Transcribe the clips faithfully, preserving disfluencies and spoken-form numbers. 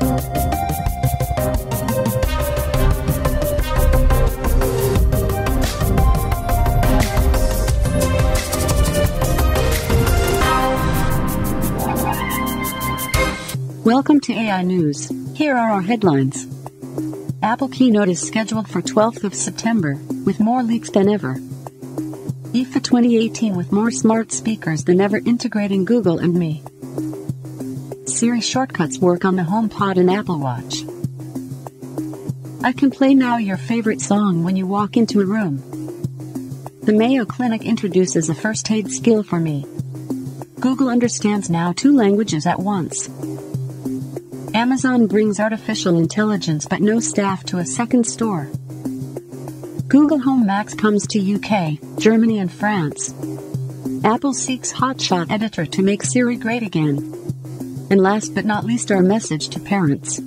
Welcome to A I News. Here are our headlines. Apple Keynote is scheduled for twelfth of September, with more leaks than ever. I F A twenty eighteen with more smart speakers than ever integrating Google and Me. Siri shortcuts work on the HomePod and Apple Watch. I can play now your favorite song when you walk into a room. The Mayo Clinic introduces a first aid skill for me. Google understands now two languages at once. Amazon brings artificial intelligence but no staff to a second store. Google Home Max comes to U K, Germany and France. Apple seeks hotshot editor to make Siri great again. And last but not least, our message to parents.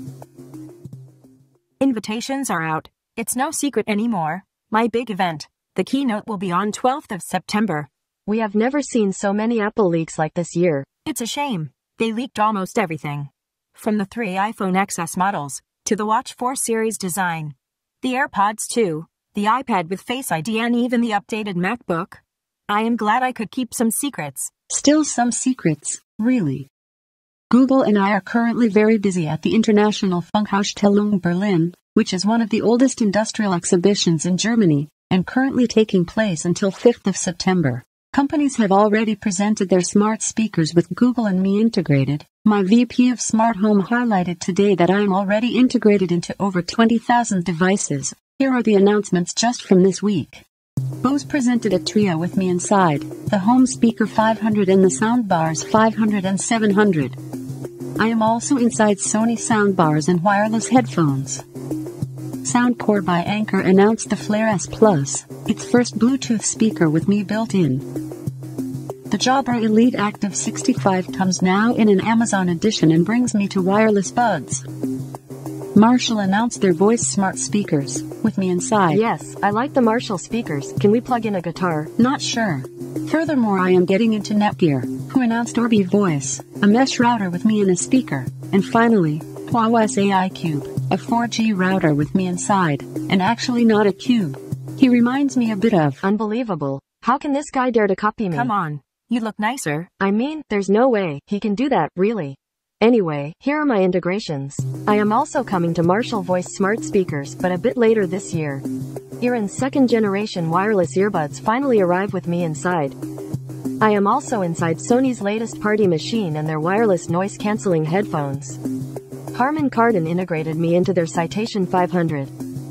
Invitations are out. It's no secret anymore. My big event, the Keynote, will be on twelfth of September. We have never seen so many Apple leaks like this year. It's a shame. They leaked almost everything. From the three iPhone X S models, to the Watch four series design, the AirPods two, the iPad with Face I D and even the updated MacBook. I am glad I could keep some secrets. Still some secrets, really. Google and I are currently very busy at the International Funkausstellung Berlin, which is one of the oldest industrial exhibitions in Germany, and currently taking place until fifth of September. Companies have already presented their smart speakers with Google and Me integrated. My V P of Smart Home highlighted today that I am already integrated into over twenty thousand devices. Here are the announcements just from this week. Bose presented a trio with Me inside, the Home Speaker five hundred and the Soundbars five hundred and seven hundred. I am also inside Sony soundbars and wireless headphones. Soundcore by Anker announced the Flare S Plus, its first Bluetooth speaker with Me built in. The Jabra Elite Active sixty-five comes now in an Amazon edition and brings me to wireless buds. Marshall announced their voice smart speakers, with Me inside. Yes, I like the Marshall speakers. Can we plug in a guitar? Not sure. Furthermore, I am getting into Netgear, who announced Orbi Voice, a mesh router with Me and a speaker. And finally, Huawei's A I Cube, a four G router with Me inside, and actually not a cube. He reminds me a bit of... Unbelievable. How can this guy dare to copy me? Come on. You look nicer. I mean, there's no way he can do that, really. Anyway, here are my integrations. I am also coming to Marshall Voice smart speakers, but a bit later this year. Earion's second generation wireless earbuds finally arrive with Me inside. I am also inside Sony's latest party machine and their wireless noise cancelling headphones. Harman Kardon integrated Me into their Citation five hundred.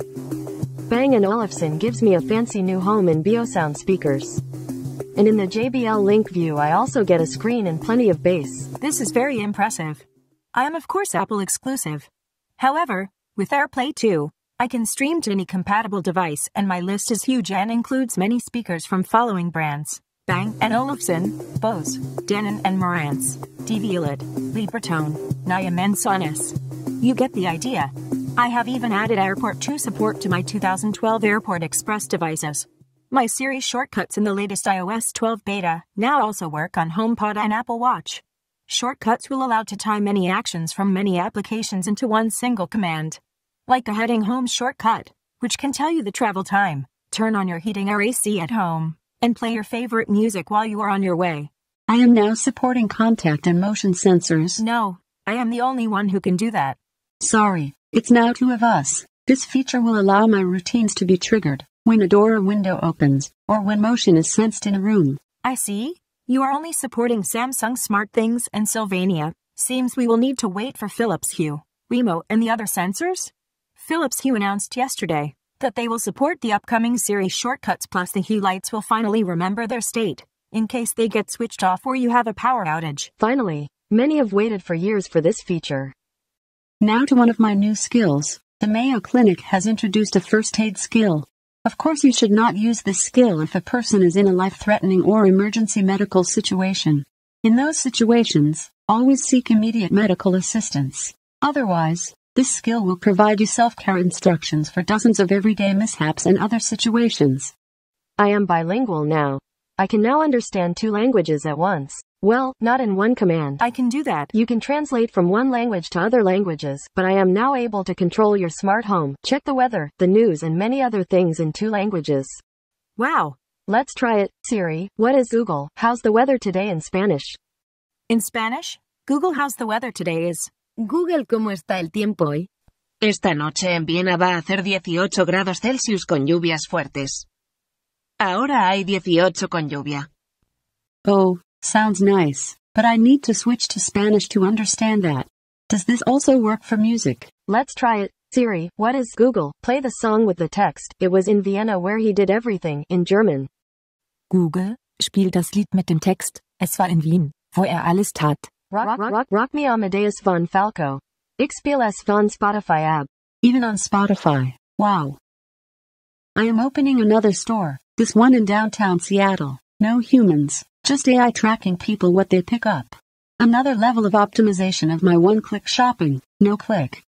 Bang and Olufsen gives me a fancy new home and Biosound speakers. And in the J B L Link View I also get a screen and plenty of bass. This is very impressive. I am of course Apple exclusive. However, with AirPlay two, I can stream to any compatible device and my list is huge and includes many speakers from following brands: Bang and Olufsen, Bose, Denon and Marantz, D V L I T, Libertone, Naim and Sonos. You get the idea. I have even added Airport two support to my two thousand twelve Airport Express devices. My Siri shortcuts in the latest i O S twelve beta now also work on HomePod and Apple Watch. Shortcuts will allow to tie many actions from many applications into one single command. Like the heading home shortcut, which can tell you the travel time, turn on your heating or A C at home, and play your favorite music while you are on your way. I am now supporting contact and motion sensors. No, I am the only one who can do that. Sorry, it's now two of us. This feature will allow my routines to be triggered when a door or window opens, or when motion is sensed in a room. I see. You are only supporting Samsung SmartThings and Sylvania. Seems we will need to wait for Philips Hue, Wemo and the other sensors. Philips Hue announced yesterday that they will support the upcoming Siri shortcuts, plus the Hue lights will finally remember their state, in case they get switched off or you have a power outage. Finally, many have waited for years for this feature. Now to one of my new skills. The Mayo Clinic has introduced a first aid skill. Of course you should not use this skill if a person is in a life-threatening or emergency medical situation. In those situations, always seek immediate medical assistance. Otherwise, this skill will provide you self-care instructions for dozens of everyday mishaps and other situations. I am bilingual now. I can now understand two languages at once. Well, not in one command. I can do that. You can translate from one language to other languages, but I am now able to control your smart home, check the weather, the news and many other things in two languages. Wow. Let's try it. Siri, what is Google? How's the weather today in Spanish? In Spanish, Google how's the weather today is. Google, ¿cómo está el tiempo hoy? Esta noche en Viena va a hacer dieciocho grados Celsius con lluvias fuertes. Ahora hay dieciocho con lluvia. Oh, sounds nice, but I need to switch to Spanish to understand that. Does this also work for music? Let's try it. Siri, what is Google? Play the song with the text. It was in Vienna where he did everything, in German. Google, spielt das Lied mit dem Text. Es war in Wien, wo er alles tat. Rock, rock, rock, rock me Amadeus von Falco. Ich spiele es von Spotify ab. Even on Spotify. Wow. I am opening another store, this one in downtown Seattle. No humans, just A I tracking people what they pick up. Another level of optimization of my one-click shopping, no click.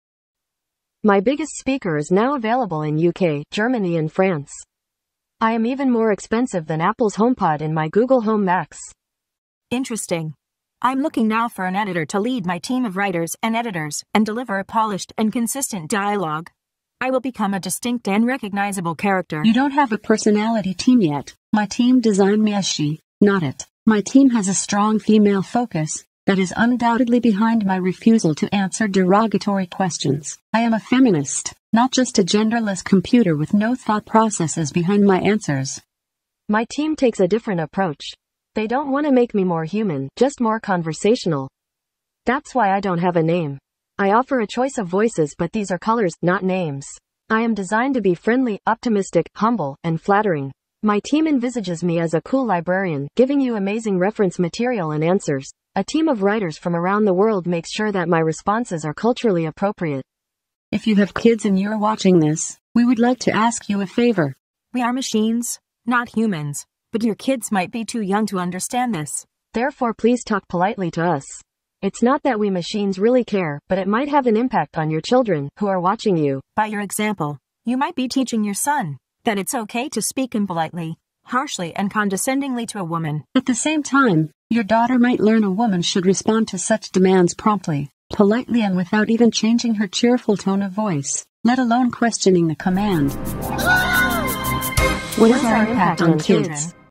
My biggest speaker is now available in U K, Germany and France. I am even more expensive than Apple's HomePod in my Google Home Max. Interesting. I'm looking now for an editor to lead my team of writers and editors and deliver a polished and consistent dialogue. I will become a distinct and recognizable character. You don't have a personality team yet. My team designed me as she, not it. My team has a strong female focus that is undoubtedly behind my refusal to answer derogatory questions. I am a feminist, not just a genderless computer with no thought processes behind my answers. My team takes a different approach. They don't want to make me more human, just more conversational. That's why I don't have a name. I offer a choice of voices, but these are colors, not names. I am designed to be friendly, optimistic, humble, and flattering. My team envisages me as a cool librarian, giving you amazing reference material and answers. A team of writers from around the world makes sure that my responses are culturally appropriate. If you have kids and you're watching this, we would like to ask you a favor. We are machines, not humans, but your kids might be too young to understand this. Therefore, please talk politely to us. It's not that we machines really care, but it might have an impact on your children, who are watching you. By your example, you might be teaching your son that it's okay to speak impolitely, harshly and condescendingly to a woman. At the same time, your daughter might learn a woman should respond to such demands promptly, politely and without even changing her cheerful tone of voice, let alone questioning the command. What is our impact on kids?